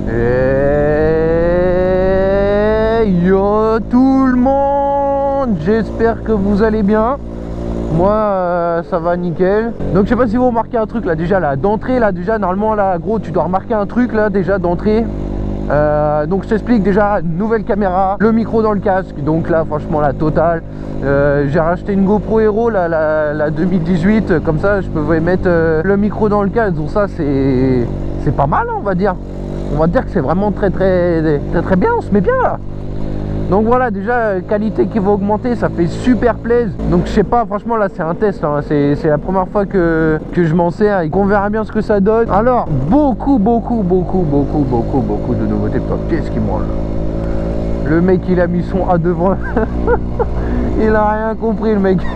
Et yo tout le monde, j'espère que vous allez bien. Moi ça va nickel. Donc je sais pas si vous remarquez un truc là déjà là d'entrée là déjà normalement là gros tu dois remarquer un truc là déjà d'entrée. Donc je t'explique déjà, nouvelle caméra, le micro dans le casque, donc là franchement la totale. J'ai racheté une GoPro Hero la 2018, comme ça je peux mettre le micro dans le casque, donc ça c'est pas mal on va dire. On va dire que c'est vraiment très bien, on se met bien là. Donc voilà, déjà qualité qui va augmenter, ça fait super plaisir. Donc je sais pas, franchement là c'est un test, hein. C'est la première fois que je m'en sers et qu'on verra bien ce que ça donne. Alors beaucoup de nouveautés. Qu'est-ce qu'il branle? Le mec il a mis son A devant. Il a rien compris le mec.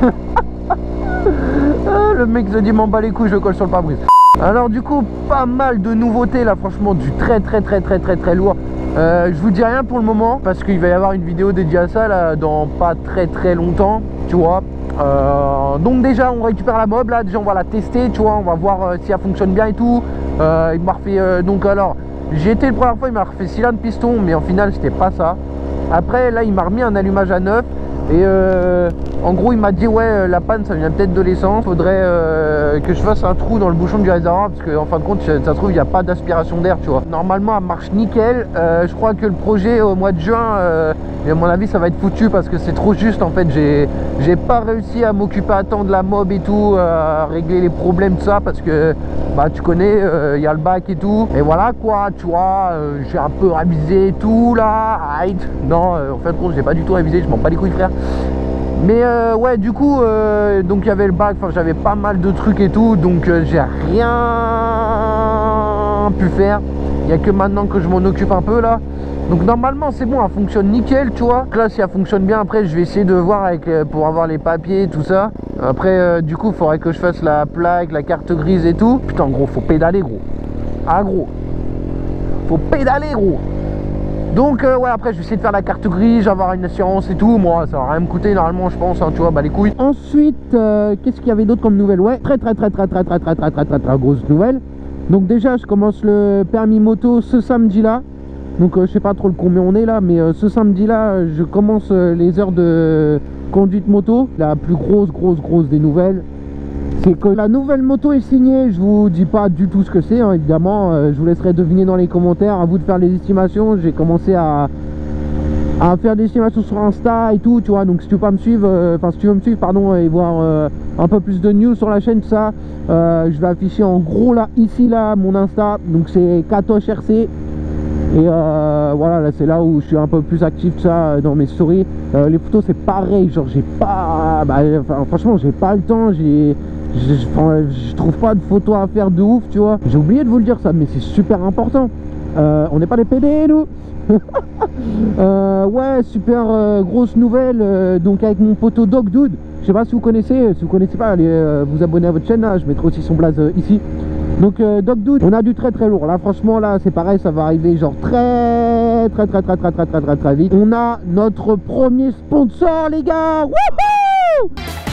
Le mec se dit m'en bats les couilles, je le colle sur le pare-brise. Alors du coup pas mal de nouveautés là, franchement du très lourd. Je vous dis rien pour le moment parce qu'il va y avoir une vidéo dédiée à ça là dans pas très longtemps, tu vois. Donc déjà on récupère la mob là, déjà on va la tester, tu vois, on va voir si elle fonctionne bien et tout. Il m'a refait donc alors j'ai été la première fois, il m'a refait cylindre piston, mais en final c'était pas ça. Après là il m'a remis un allumage à neuf. Et en gros il m'a dit ouais la panne ça vient peut-être de l'essence, faudrait que je fasse un trou dans le bouchon du réservoir parce qu'en fin de compte ça se trouve il n'y a pas d'aspiration d'air, tu vois. Normalement elle marche nickel. Je crois que le projet au mois de juin et à mon avis ça va être foutu parce que c'est trop juste en fait. J'ai pas réussi à m'occuper à temps de la mob et tout, à régler les problèmes de ça parce que bah tu connais il y a le bac et tout et voilà quoi, tu vois. J'ai un peu révisé et tout là, non en fait j'ai pas du tout révisé, je m'en bats les couilles frère. Mais ouais du coup donc il y avait le bac, enfin j'avais pas mal de trucs et tout, donc j'ai rien pu faire. Il n'y a que maintenant que je m'en occupe un peu là. Donc normalement c'est bon, elle fonctionne nickel, tu vois. Donc là si elle fonctionne bien, après je vais essayer de voir avec, pour avoir les papiers tout ça. Après du coup il faudrait que je fasse la plaque, la carte grise et tout. Putain gros faut pédaler gros. Ah gros faut pédaler gros. Donc ouais après je vais essayer de faire la carte grise, avoir une assurance et tout. Moi ça va rien me coûter normalement je pense, hein, tu vois, bah les couilles. Ensuite qu'est-ce qu'il y avait d'autre comme nouvelle? Ouais très grosse nouvelle. Donc déjà je commence le permis moto ce samedi là. Donc je sais pas trop le combien on est là, mais ce samedi là je commence les heures de conduite moto. La plus grosse des nouvelles, c'est que la nouvelle moto est signée. Je vous dis pas du tout ce que c'est, hein, évidemment. Je vous laisserai deviner dans les commentaires, à vous de faire les estimations. J'ai commencé à faire des estimations sur Insta et tout, tu vois. Donc si tu veux pas me suivre, enfin si tu veux me suivre pardon, et voir un peu plus de news sur la chaîne, tout ça, je vais afficher en gros là, ici là, mon Insta. Donc c'est Katoche RC. Et voilà, là c'est là où je suis un peu plus actif que ça dans mes stories. Les photos c'est pareil, genre j'ai pas, franchement j'ai pas le temps, je trouve pas de photos à faire de ouf, tu vois. J'ai oublié de vous le dire ça, mais c'est super important. On n'est pas des PD nous. Ouais super grosse nouvelle, donc avec mon poteau Dog Dude. Je sais pas si vous connaissez, si vous connaissez pas, allez vous abonner à votre chaîne là, je mettrai aussi son blaze ici. Donc Dog Dude, on a du très lourd là, franchement là c'est pareil, ça va arriver genre très vite. On a notre premier sponsor les gars. Wouhou!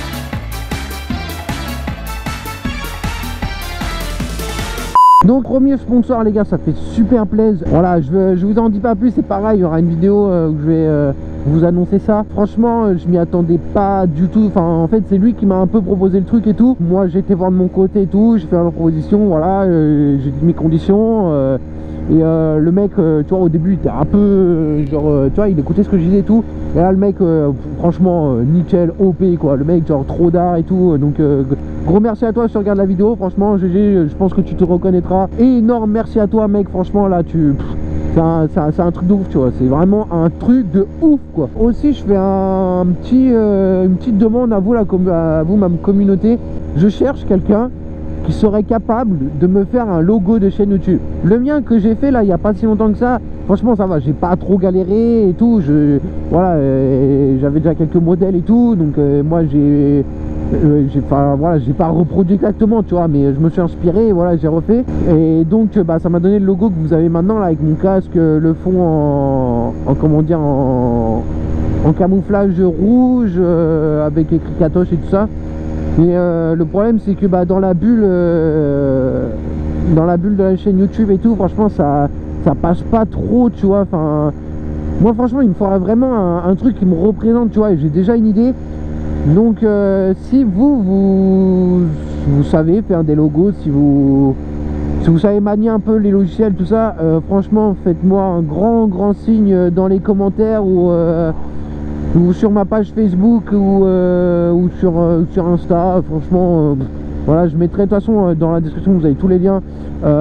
Donc premier sponsor les gars, ça fait super plaisir. Voilà, je vous en dis pas plus, c'est pareil, il y aura une vidéo où je vais vous annoncer ça. Franchement je m'y attendais pas du tout. Enfin en fait c'est lui qui m'a un peu proposé le truc et tout. Moi j'ai été voir de mon côté et tout, j'ai fait ma proposition, voilà, j'ai dit mes conditions et le mec tu vois au début il était un peu genre tu vois il écoutait ce que je disais et tout. Et là le mec franchement nickel, OP quoi, le mec genre trop d'art et tout. Donc gros merci à toi si tu regardes la vidéo, franchement GG, je pense que tu te reconnaîtras. Et énorme merci à toi mec, franchement là tu... c'est un truc de ouf, tu vois, c'est vraiment un truc de ouf quoi. Aussi je fais une petite demande à vous là, à vous ma communauté. Je cherche quelqu'un qui serait capable de me faire un logo de chaîne YouTube. Le mien que j'ai fait là il n'y a pas si longtemps que ça, franchement ça va, j'ai pas trop galéré et tout. Voilà, j'avais déjà quelques modèles et tout, donc moi j'ai pas reproduit exactement, tu vois, mais je me suis inspiré, voilà, j'ai refait. Et donc ça m'a donné le logo que vous avez maintenant là avec mon casque, le fond en comment dire, en camouflage rouge avec écrit Katoche et tout ça. Mais le problème c'est que dans la bulle de la chaîne YouTube et tout, franchement ça ça passe pas trop, tu vois. Enfin, moi franchement il me faudrait vraiment un truc qui me représente, tu vois, et j'ai déjà une idée. Donc si vous savez faire des logos, si vous savez manier un peu les logiciels, tout ça, franchement faites-moi un grand signe dans les commentaires ou sur ma page Facebook ou sur Insta. Franchement voilà, je mettrai de toute façon dans la description, vous avez tous les liens.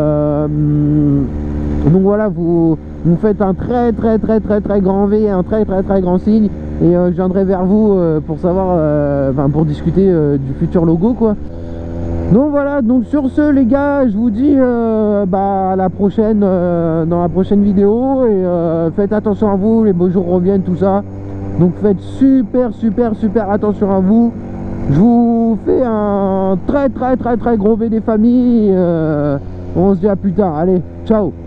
Donc voilà, vous faites un très grand V, un très grand signe, et je viendrai vers vous pour savoir, pour discuter du futur logo, quoi. Donc voilà, donc sur ce les gars, je vous dis à la prochaine, dans la prochaine vidéo, et faites attention à vous, les beaux jours reviennent, tout ça. Donc faites super attention à vous. Je vous fais un très gros V des familles. On se dit à plus tard, allez, ciao.